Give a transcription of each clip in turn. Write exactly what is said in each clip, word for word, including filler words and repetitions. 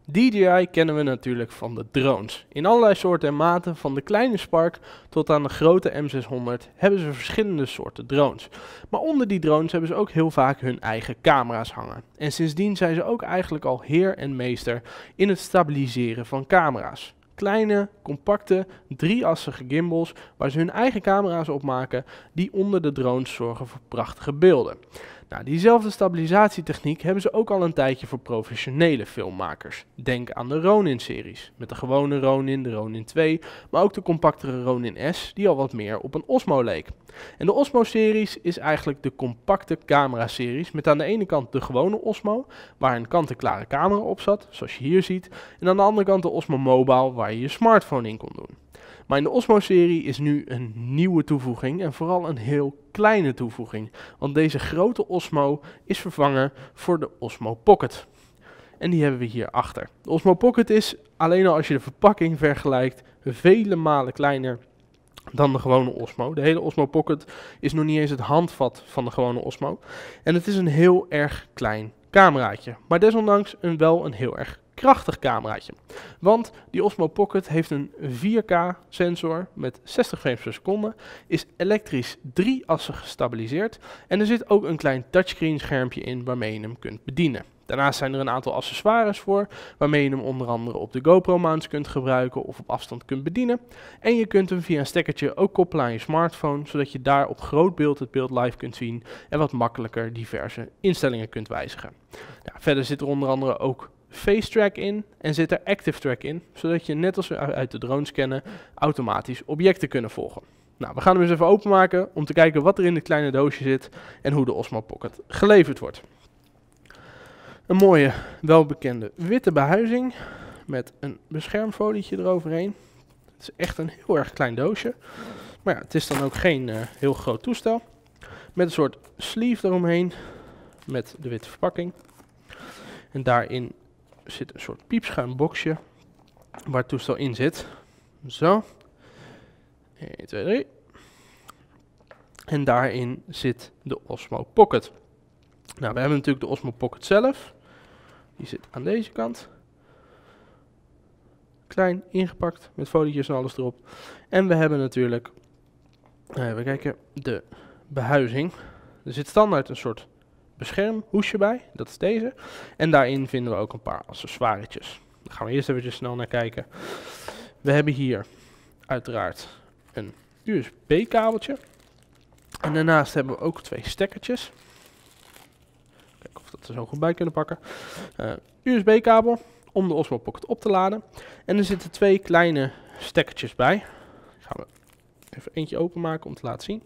D J I kennen we natuurlijk van de drones. In allerlei soorten en maten, van de kleine Spark tot aan de grote M zeshonderd, hebben ze verschillende soorten drones. Maar onder die drones hebben ze ook heel vaak hun eigen camera's hangen. En sindsdien zijn ze ook eigenlijk al heer en meester in het stabiliseren van camera's. Kleine, compacte, drieassige gimbals waar ze hun eigen camera's op maken die onder de drones zorgen voor prachtige beelden. Nou, diezelfde stabilisatietechniek hebben ze ook al een tijdje voor professionele filmmakers. Denk aan de Ronin-series, met de gewone Ronin, de Ronin twee, maar ook de compactere Ronin S, die al wat meer op een Osmo leek. En de Osmo-series is eigenlijk de compacte camera-series, met aan de ene kant de gewone Osmo, waar een kant-en-klare camera op zat, zoals je hier ziet, en aan de andere kant de Osmo Mobile, waar je je smartphone in kon doen. Maar in de Osmo-serie is nu een nieuwe toevoeging en vooral een heel kleine toevoeging, want deze grote Osmo is vervangen voor de Osmo Pocket. En die hebben we hier achter. De Osmo Pocket is, alleen al als je de verpakking vergelijkt, vele malen kleiner dan de gewone Osmo. De hele Osmo Pocket is nog niet eens het handvat van de gewone Osmo. En het is een heel erg klein cameraatje, maar desondanks een wel een heel erg krachtig cameraatje. Want die Osmo Pocket heeft een vier K sensor met zestig frames per seconde, is elektrisch drieassig gestabiliseerd en er zit ook een klein touchscreen schermpje in waarmee je hem kunt bedienen. Daarnaast zijn er een aantal accessoires voor, waarmee je hem onder andere op de GoPro mounts kunt gebruiken of op afstand kunt bedienen. En je kunt hem via een stekkertje ook koppelen aan je smartphone, zodat je daar op groot beeld het beeld live kunt zien en wat makkelijker diverse instellingen kunt wijzigen. Ja, verder zit er onder andere ook Face Track in en zit er Active Track in, zodat je net als we uit de drone scannen automatisch objecten kunnen volgen. Nou, we gaan hem eens even openmaken om te kijken wat er in dit kleine doosje zit en hoe de Osmo Pocket geleverd wordt. Een mooie, welbekende witte behuizing met een beschermfolietje eroverheen. Het is echt een heel erg klein doosje, maar ja, het is dan ook geen uh, heel groot toestel. Met een soort sleeve eromheen met de witte verpakking. En daarin zit een soort piepschuim boxje waar het toestel in zit. Zo. een, twee, drie. En daarin zit de Osmo Pocket. Nou, we hebben natuurlijk de Osmo Pocket zelf. Die zit aan deze kant. Klein, ingepakt, met folietjes en alles erop. En we hebben natuurlijk, even kijken, de behuizing. Er zit standaard een soort beschermhoesje bij, dat is deze. En daarin vinden we ook een paar accessoiretjes. Daar gaan we eerst even snel naar kijken. We hebben hier uiteraard een U S B kabeltje. En daarnaast hebben we ook twee stekkertjes. Kijken of we dat er zo goed bij kunnen pakken. Uh, U S B kabel om de Osmo Pocket op te laden. En er zitten twee kleine stekkertjes bij. Die gaan we even eentje openmaken om te laten zien.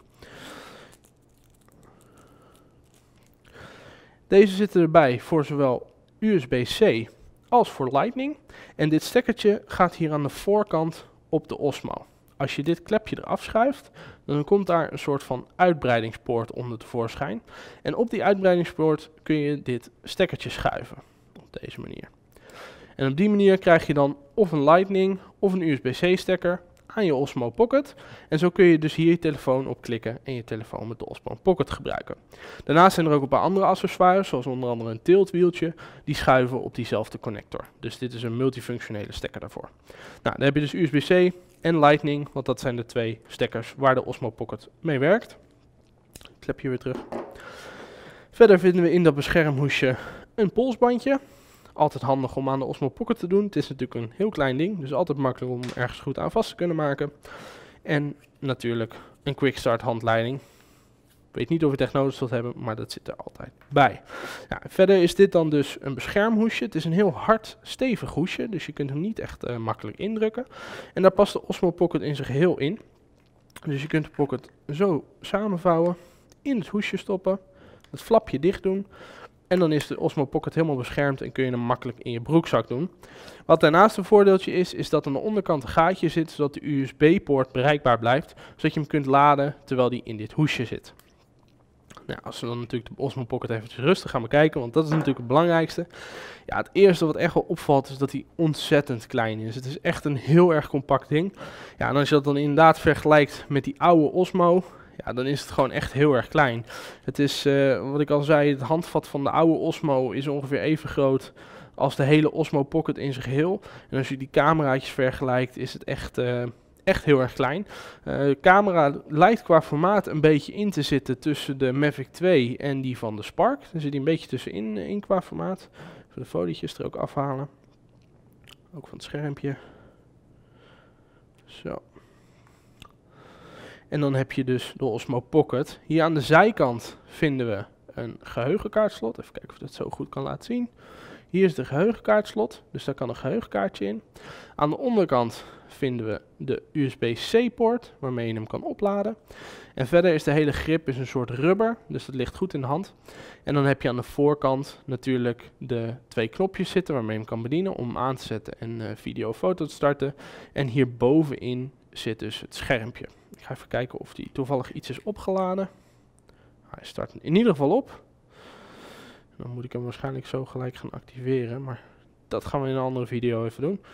Deze zitten erbij voor zowel U S B C als voor Lightning. En dit stekkertje gaat hier aan de voorkant op de Osmo. Als je dit klepje eraf schuift, dan komt daar een soort van uitbreidingspoort onder tevoorschijn. En op die uitbreidingspoort kun je dit stekkertje schuiven. Op deze manier. En op die manier krijg je dan of een Lightning of een U S B C stekker aan je Osmo Pocket. En zo kun je dus hier je telefoon op klikken en je telefoon met de Osmo Pocket gebruiken. Daarnaast zijn er ook een paar andere accessoires, zoals onder andere een tiltwieltje, die schuiven op diezelfde connector. Dus dit is een multifunctionele stekker daarvoor. Nou, dan heb je dus U S B C en Lightning, want dat zijn de twee stekkers waar de Osmo Pocket mee werkt. Klepje weer terug. Verder vinden we in dat beschermhoesje een polsbandje. Altijd handig om aan de Osmo Pocket te doen. Het is natuurlijk een heel klein ding, dus altijd makkelijk om ergens goed aan vast te kunnen maken. En natuurlijk een quick start handleiding. Ik weet niet of je het echt nodig zult hebben, maar dat zit er altijd bij. Ja, verder is dit dan dus een beschermhoesje. Het is een heel hard, stevig hoesje, dus je kunt hem niet echt uh, makkelijk indrukken. En daar past de Osmo Pocket in zijn geheel in. Dus je kunt de Pocket zo samenvouwen, in het hoesje stoppen, het flapje dicht doen. En dan is de Osmo Pocket helemaal beschermd en kun je hem makkelijk in je broekzak doen. Wat daarnaast een voordeeltje is, is dat aan de onderkant een gaatje zit, zodat de U S B-poort bereikbaar blijft, zodat je hem kunt laden terwijl die in dit hoesje zit. Nou, als we dan natuurlijk de Osmo Pocket even rustig gaan bekijken, want dat is natuurlijk het belangrijkste. Ja, het eerste wat echt wel opvalt is dat hij ontzettend klein is. Het is echt een heel erg compact ding. Ja, en als je dat dan inderdaad vergelijkt met die oude Osmo, ja, dan is het gewoon echt heel erg klein. Het is, uh, wat ik al zei, het handvat van de oude Osmo is ongeveer even groot als de hele Osmo Pocket in zijn geheel. En als je die cameraatjes vergelijkt, is het echt, uh, echt heel erg klein. Uh, de camera lijkt qua formaat een beetje in te zitten tussen de Mavic twee en die van de Spark. Daar zit hij een beetje tussenin in qua formaat. Even de folietjes er ook afhalen. Ook van het schermpje. Zo. En dan heb je dus de Osmo Pocket. Hier aan de zijkant vinden we een geheugenkaartslot. Even kijken of ik dat zo goed kan laten zien. Hier is de geheugenkaartslot, dus daar kan een geheugenkaartje in. Aan de onderkant vinden we de U S B C poort, waarmee je hem kan opladen. En verder is de hele grip is een soort rubber, dus dat ligt goed in de hand. En dan heb je aan de voorkant natuurlijk de twee knopjes zitten, waarmee je hem kan bedienen om hem aan te zetten en uh, video of foto te starten. En hier bovenin zit dus het schermpje. Ik ga even kijken of die toevallig iets is opgeladen. Hij start in ieder geval op. Dan moet ik hem waarschijnlijk zo gelijk gaan activeren, maar dat gaan we in een andere video even doen.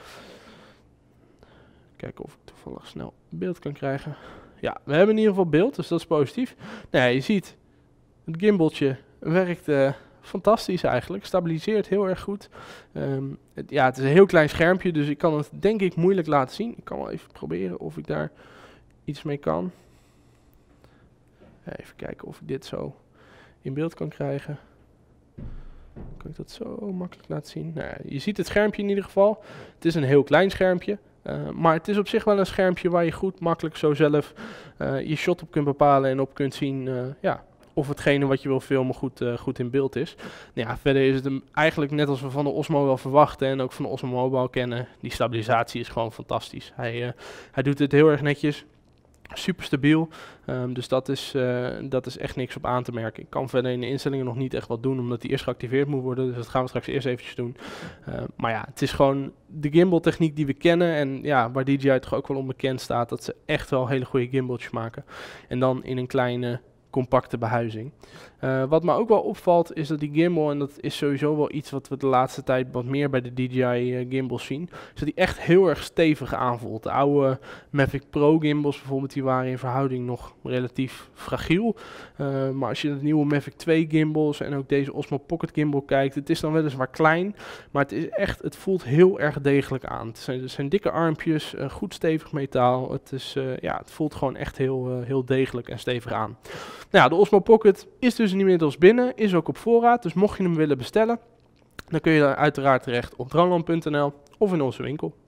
Kijken of ik toevallig snel beeld kan krijgen. Ja, we hebben in ieder geval beeld, dus dat is positief. Nou ja, je ziet, het gimbaltje werkt uh, fantastisch eigenlijk. Stabiliseert heel erg goed. Um, het, ja, het is een heel klein schermpje, dus ik kan het denk ik moeilijk laten zien. Ik kan wel even proberen of ik daar iets mee kan. Even kijken of ik dit zo in beeld kan krijgen. Kan ik dat zo makkelijk laten zien? Nou ja, je ziet het schermpje in ieder geval. Het is een heel klein schermpje. Uh, maar het is op zich wel een schermpje waar je goed makkelijk zo zelf uh, je shot op kunt bepalen en op kunt zien uh, ja, of hetgene wat je wil filmen goed, uh, goed in beeld is. Nou ja, verder is het hem eigenlijk net als we van de Osmo wel verwachten en ook van de Osmo Mobile kennen. Die stabilisatie is gewoon fantastisch. Hij, uh, hij doet het heel erg netjes. Super stabiel, um, dus dat is, uh, dat is echt niks op aan te merken. Ik kan verder in de instellingen nog niet echt wat doen, omdat die eerst geactiveerd moet worden. Dus dat gaan we straks eerst eventjes doen. Uh, maar ja, het is gewoon de gimbal techniek die we kennen en ja, waar D J I toch ook wel onbekend staat, dat ze echt wel hele goede gimbaltjes maken. En dan in een kleine, compacte behuizing. Uh, wat me ook wel opvalt is dat die gimbal, en dat is sowieso wel iets wat we de laatste tijd wat meer bij de D J I uh, gimbals zien, is dat die echt heel erg stevig aanvoelt. De oude Mavic Pro gimbals bijvoorbeeld, die waren in verhouding nog relatief fragiel. Uh, maar als je de nieuwe Mavic twee gimbals en ook deze Osmo Pocket gimbal kijkt, het is dan weliswaar klein, maar het is echt, het voelt heel erg degelijk aan. Het zijn, het zijn dikke armpjes, uh, goed stevig metaal. Het is, uh, ja, het voelt gewoon echt heel, uh, heel degelijk en stevig aan. Nou ja, de Osmo Pocket is dus inmiddels binnen, is ook op voorraad, dus mocht je hem willen bestellen, dan kun je daar uiteraard terecht op droneland punt n l of in onze winkel.